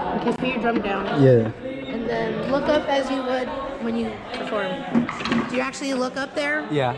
Okay, put your drum down. Yeah. And then look up as you would when you perform. Do you actually look up there? Yeah.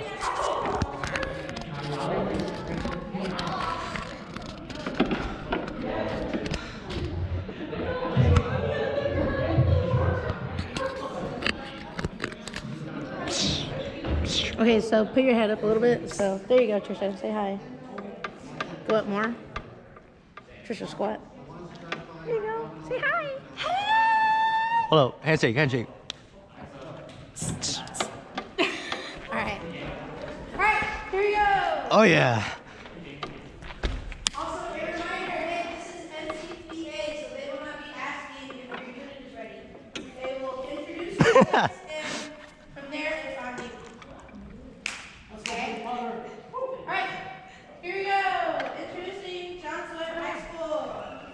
Okay, so put your head up a little bit. So there you go, Trisha. Say hi. Go up more. Trisha, squat. There you go. Say hi. Hi. Hello. Handshake. Handshake. All right. All right. Here we go. Oh yeah. Also, a reminder, hey, this is MCPA, so they will not be asking if your unit is ready. They will introduce themselves, and from there, it's on you. Okay? All right. Here we go. Introducing John Swett High School.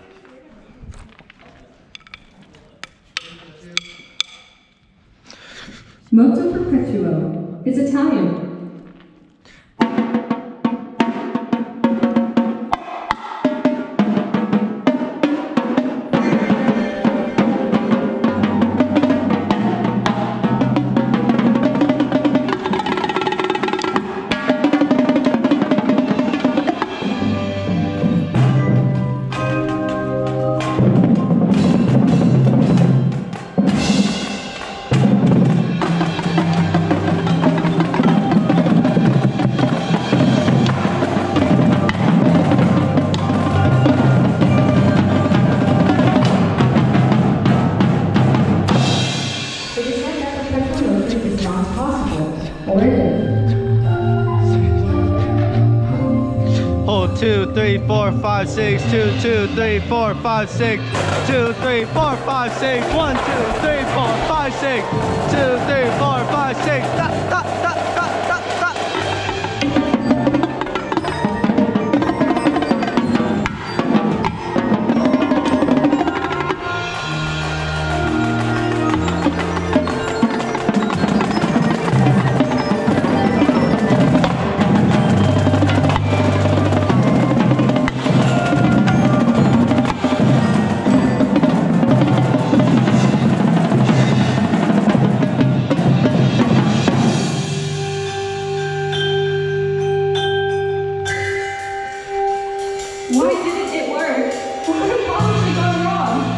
Motto Perpetual is Italian. Hold 2, 3, 4, 5, 6, 2, 2, 3, 4, 5, 6, 2, 3, 4, 5, 6, 1, 2, 3, 4, 5, 6, 2, 3, 4, 5, 6, da, da, da, da, da, da. Why didn't it work? What could have possibly gone wrong?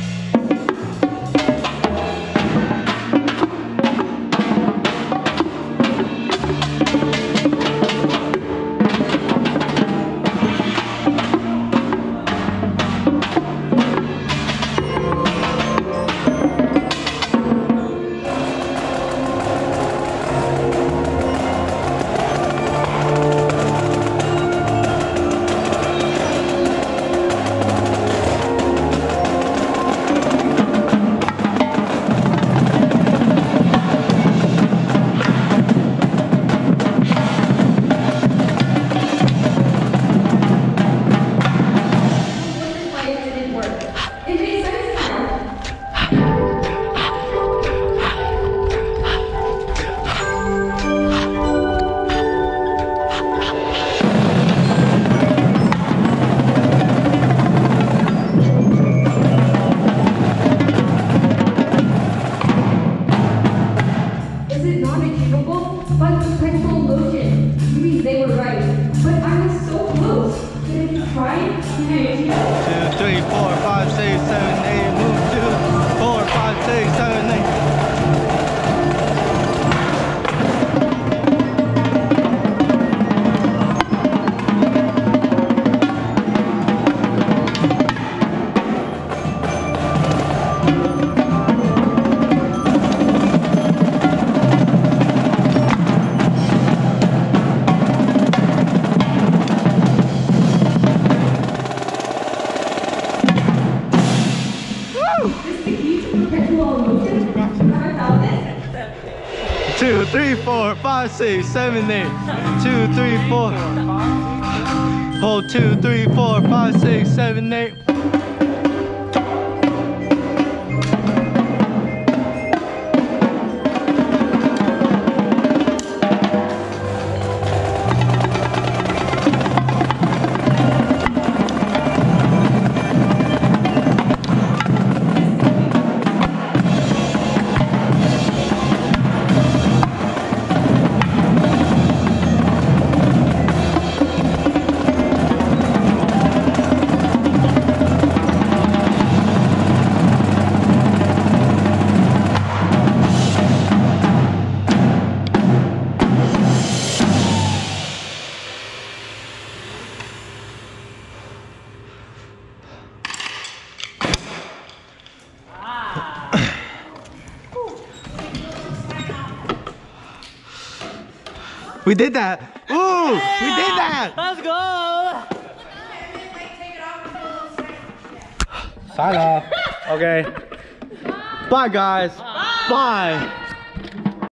Two, three, four, five, six, seven, eight. 2, 3, 4. Hold 2, 3, 4, 5, 6, 7, 8. We did that. Ooh, we did that. Let's go. Take it off and do a little stretch. Sign off. Okay. Bye, guys. Bye.